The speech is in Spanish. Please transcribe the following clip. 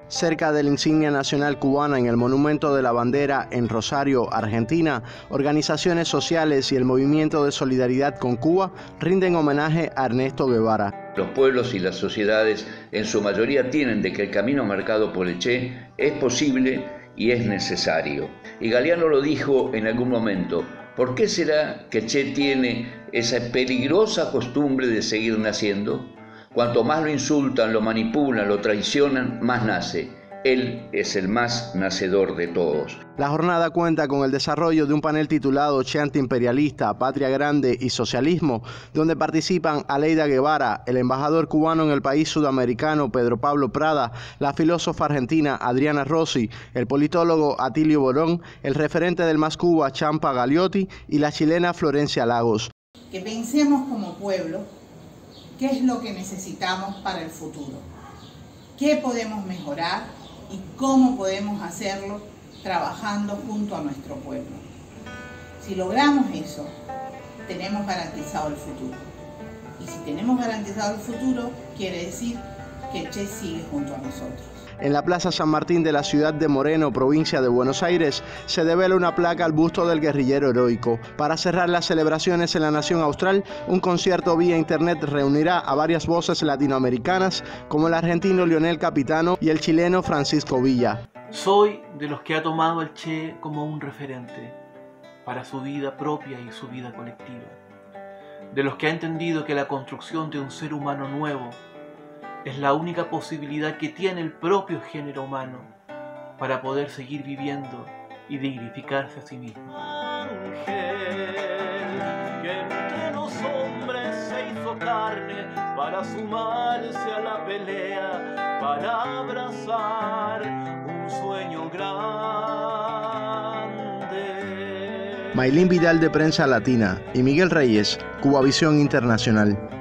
Cerca de la insignia nacional cubana en el Monumento de la Bandera en Rosario, Argentina, organizaciones sociales y el Movimiento de Solidaridad con Cuba rinden homenaje a Ernesto Guevara. Los pueblos y las sociedades en su mayoría tienen de que el camino marcado por el Che es posible y es necesario. Y Galeano lo dijo en algún momento: ¿por qué será que Che tiene esa peligrosa costumbre de seguir naciendo? Cuanto más lo insultan, lo manipulan, lo traicionan, más nace. Él es el más nacedor de todos. La jornada cuenta con el desarrollo de un panel titulado Che antiimperialista, Patria Grande y Socialismo, donde participan Aleida Guevara, el embajador cubano en el país sudamericano Pedro Pablo Prada, la filósofa argentina Adriana Rossi, el politólogo Atilio Borón, el referente del Más Cuba Champa Galeotti y la chilena Florencia Lagos. Que pensemos como pueblo qué es lo que necesitamos para el futuro, qué podemos mejorar y cómo podemos hacerlo trabajando junto a nuestro pueblo. Si logramos eso, tenemos garantizado el futuro. Y si tenemos garantizado el futuro, quiere decir que Che sigue junto a nosotros. En la Plaza San Martín de la ciudad de Moreno, provincia de Buenos Aires, se devela una placa al busto del guerrillero heroico. Para cerrar las celebraciones en la nación austral, un concierto vía internet reunirá a varias voces latinoamericanas, como el argentino Lionel Capitano y el chileno Francisco Villa. Soy de los que ha tomado al Che como un referente para su vida propia y su vida colectiva. De los que ha entendido que la construcción de un ser humano nuevo es la única posibilidad que tiene el propio género humano para poder seguir viviendo y dignificarse a sí mismo. Ángel, que entre los hombres se hizo carne para sumarse a la pelea, para abrazar un sueño grande. Maylin Vidal de Prensa Latina y Miguel Reyes, Cubavisión Internacional.